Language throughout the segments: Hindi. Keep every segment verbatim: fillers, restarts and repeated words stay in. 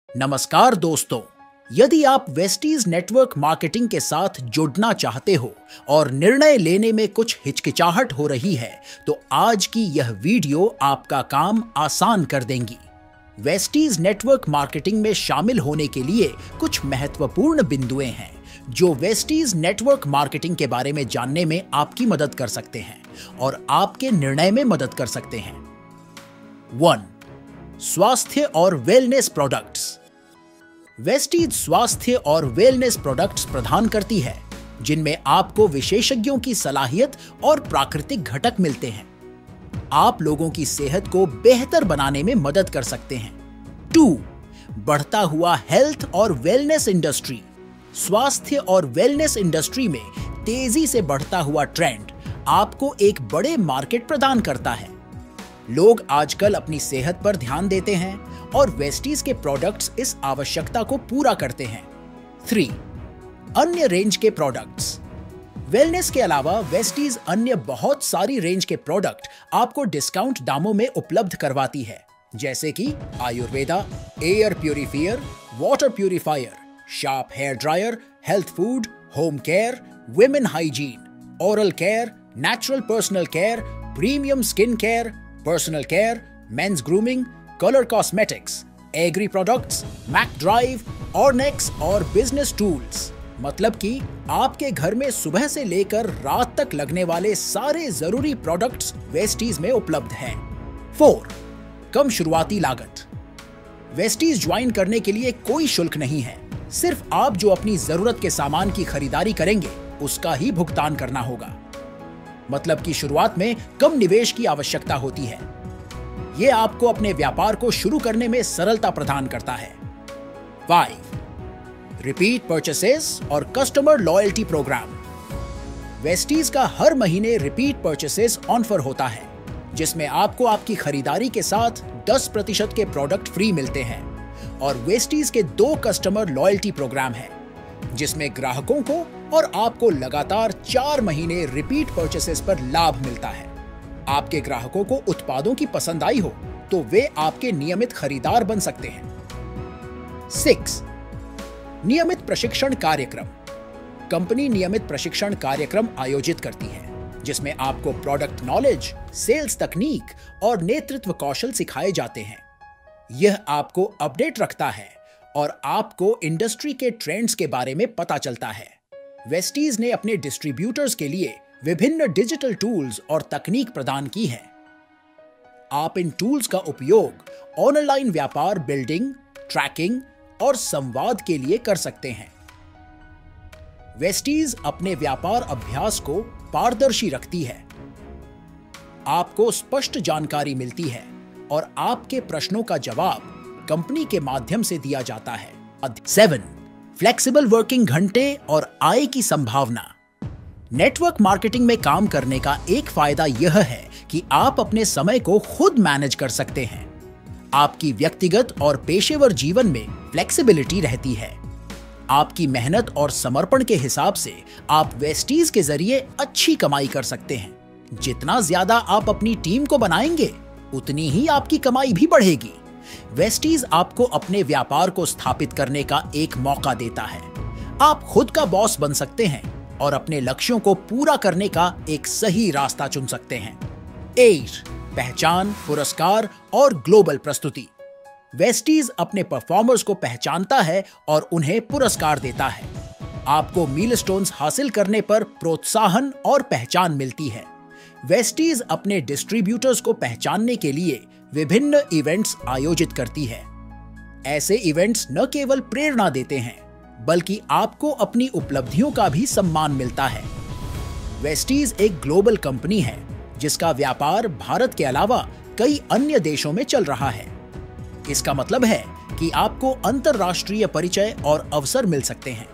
नमस्कार दोस्तों, यदि आप वेस्टीज नेटवर्क मार्केटिंग के साथ जुड़ना चाहते हो और निर्णय लेने में कुछ हिचकिचाहट हो रही है, तो आज की यह वीडियो आपका काम आसान कर देंगी। वेस्टीज नेटवर्क मार्केटिंग में शामिल होने के लिए कुछ महत्वपूर्ण बिंदुएं हैं जो वेस्टीज नेटवर्क मार्केटिंग के बारे में जानने में आपकी मदद कर सकते हैं और आपके निर्णय में मदद कर सकते हैं। वन, स्वास्थ्य और वेलनेस प्रोडक्ट्स। वेस्टीज स्वास्थ्य और वेलनेस प्रोडक्ट्स प्रदान करती है जिनमें आपको विशेषज्ञों की सलाहियत और प्राकृतिक घटक मिलते हैं। आप लोगों की सेहत को बेहतर बनाने में मदद कर सकते हैं। टू, बढ़ता हुआ हेल्थ और वेलनेस इंडस्ट्री। स्वास्थ्य और वेलनेस इंडस्ट्री में तेजी से बढ़ता हुआ ट्रेंड आपको एक बड़े मार्केट प्रदान करता है। लोग आजकल अपनी सेहत पर ध्यान देते हैं और वेस्टीज के प्रोडक्ट्स इस आवश्यकता को पूरा करते हैं। थ्री, अन्य रेंज के प्रोडक्ट्स। वेलनेस के अलावा वेस्टीज अन्य बहुत सारी रेंज के प्रोडक्ट आपको डिस्काउंट दामों में उपलब्ध करवाती है, जैसे कि Ayurveda, air purifier, water purifier, sharp hair dryer, health food, home care, women hygiene, oral care, natural personal care, premium skin care, personal care, men's grooming, colour cosmetics, agri products, mac drive, ऑर्नेक्स और बिजनेस टूल्स। मतलब कि आपके घर में सुबह से लेकर रात तक लगने वाले सारे जरूरी प्रोडक्ट्स वेस्टीज में उपलब्ध हैं। फोर, कम शुरुआती लागत। वेस्टीज ज्वाइन करने के लिए कोई शुल्क नहीं है, सिर्फ आप जो अपनी जरूरत के सामान की खरीदारी करेंगे उसका ही भुगतान करना होगा। मतलब कि शुरुआत में कम निवेश की आवश्यकता होती है। यह आपको अपने व्यापार को शुरू करने में सरलता प्रदान करता है। फाइव, रिपीट परचेसेस और कस्टमर लॉयल्टी प्रोग्राम। वेस्टीज का हर महीने रिपीट परचेसेस ऑफर होता है, जिसमें आपको आपकी खरीदारी के साथ दस प्रतिशत के प्रोडक्ट फ्री मिलते हैं। और वेस्टीज के दो कस्टमर लॉयल्टी प्रोग्राम हैं, जिसमें ग्राहकों को और आपको लगातार चार महीने रिपीट परचेसेस पर लाभ मिलता है। आपके ग्राहकों को उत्पादों की पसंद आई हो तो वे आपके नियमित खरीदार बन सकते हैं। सिक्स, नियमित प्रशिक्षण कार्यक्रम। कंपनी नियमित प्रशिक्षण कार्यक्रम आयोजित करती है, जिसमें आपको प्रोडक्ट नॉलेज, सेल्स तकनीक और नेतृत्व कौशल सिखाए जाते हैं। यह आपको अपडेट रखता है और आपको इंडस्ट्री के ट्रेंड्स के बारे में पता चलता है। वेस्टीज ने अपने डिस्ट्रीब्यूटर्स के लिए विभिन्न डिजिटल टूल्स और तकनीक प्रदान की है। आप इन टूल्स का उपयोग ऑनलाइन व्यापार बिल्डिंग, ट्रैकिंग और संवाद के लिए कर सकते हैं। वेस्टीज अपने व्यापार अभ्यास को पारदर्शी रखती है। आपको स्पष्ट जानकारी मिलती है और आपके प्रश्नों का जवाब कंपनी के माध्यम से दिया जाता है। सेवन, फ्लेक्सिबल वर्किंग घंटे और आय की संभावना। नेटवर्क मार्केटिंग में काम करने का एक फायदा यह है कि आप अपने समय को खुद मैनेज कर सकते हैं। आपकी व्यक्तिगत और पेशेवर जीवन में फ्लेक्सिबिलिटी रहती है। आपकी मेहनत और समर्पण के हिसाब से आप वेस्टीज के जरिए अच्छी कमाई कर सकते हैं। जितना ज्यादा आप अपनी टीम को बनाएंगे, उतनी ही आपकी कमाई भी बढ़ेगी। वेस्टीज आपको अपने व्यापार को स्थापित करने का एक मौका देता है। आप खुद का बॉस बन सकते हैं और अपने लक्ष्यों को पूरा करने का एक सही रास्ता चुन सकते हैं। एट, पहचान, पुरस्कार और ग्लोबल प्रस्तुति। वेस्टीज अपने परफॉर्मर्स को पहचानता है और उन्हें पुरस्कार देता है। आपको मीलस्टोन्स हासिल करने पर प्रोत्साहन और पहचान मिलती है। वेस्टीज अपने डिस्ट्रीब्यूटर्स को पहचानने के लिए विभिन्न इवेंट्स आयोजित करती है। ऐसे इवेंट्स न केवल प्रेरणा देते हैं, बल्कि आपको अपनी उपलब्धियों का भी सम्मान मिलता है। वेस्टीज एक ग्लोबल कंपनी है जिसका व्यापार भारत के अलावा कई अन्य देशों में चल रहा है। इसका मतलब है कि आपको अंतरराष्ट्रीय परिचय और अवसर मिल सकते हैं।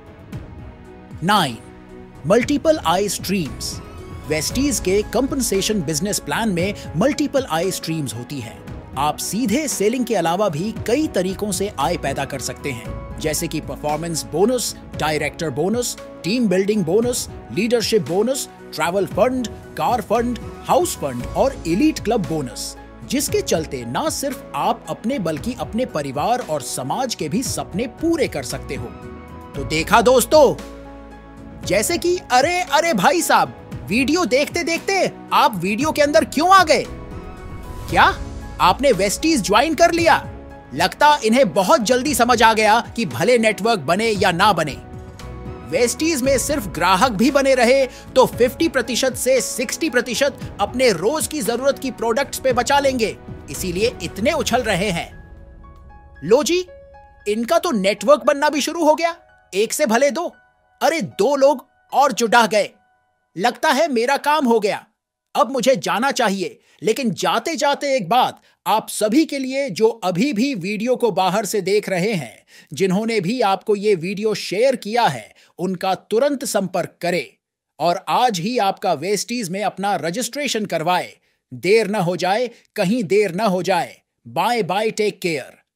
नाइन, मल्टीपल आय स्ट्रीम्स। वेस्टीज के कंपनसेशन बिजनेस प्लान में मल्टीपल आय स्ट्रीम्स होती है। आप सीधे सेलिंग के अलावा भी कई तरीकों से आय पैदा कर सकते हैं, जैसे कि performance bonus, director bonus, team building bonus, leadership bonus, travel fund, car fund, house fund और एलीट क्लब बोनस। जिसके चलते ना सिर्फ आप अपने बल्कि अपने परिवार और समाज के भी सपने पूरे कर सकते हो। तो देखा दोस्तों, जैसे कि अरे अरे भाई साहब, वीडियो देखते देखते आप वीडियो के अंदर क्यों आ गए? क्या आपने वेस्टीज ज्वाइन कर लिया? लगता इन्हें बहुत जल्दी समझ आ गया कि भले नेटवर्क बने या ना बने, वेस्टीज में सिर्फ ग्राहक भी बने रहे तो पचास प्रतिशत से साठ प्रतिशत अपने रोज की जरूरत की प्रोडक्ट्स पे बचा लेंगे, इसीलिए इतने उछल रहे हैं। लो जी, इनका तो नेटवर्क बनना भी शुरू हो गया। एक से भले दो, अरे दो लोग और जुड़ा गए। लगता है मेरा काम हो गया, अब मुझे जाना चाहिए। लेकिन जाते जाते एक बात आप सभी के लिए, जो अभी भी वीडियो को बाहर से देख रहे हैं, जिन्होंने भी आपको ये वीडियो शेयर किया है, उनका तुरंत संपर्क करें और आज ही आपका वेस्टीज में अपना रजिस्ट्रेशन करवाए। देर न हो जाए, कहीं देर न हो जाए। Bye bye, take care.